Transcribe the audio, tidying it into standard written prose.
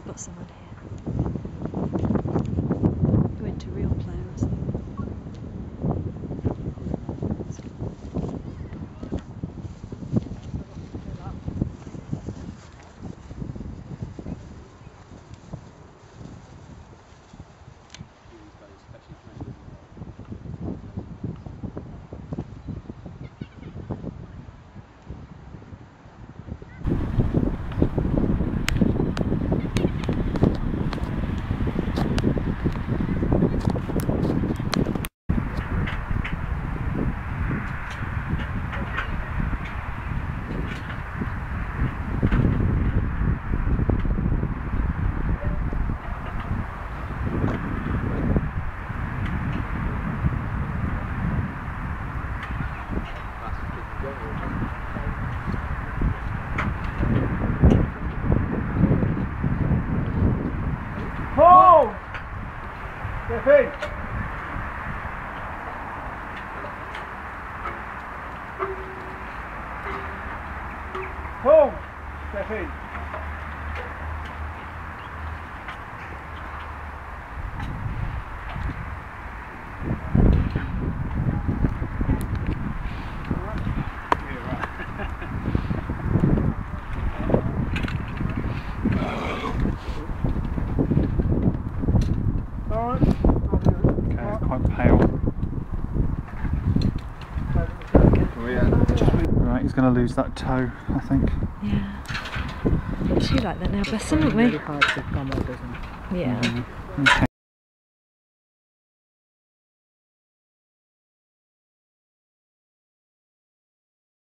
got someone here. Go into real play or something. Home! Step in! Home! Step in! Right, he's going to lose that toe, I think. Yeah. Not too like that now, bless him, aren't we? Really hard to come up, isn't it? Yeah. Okay.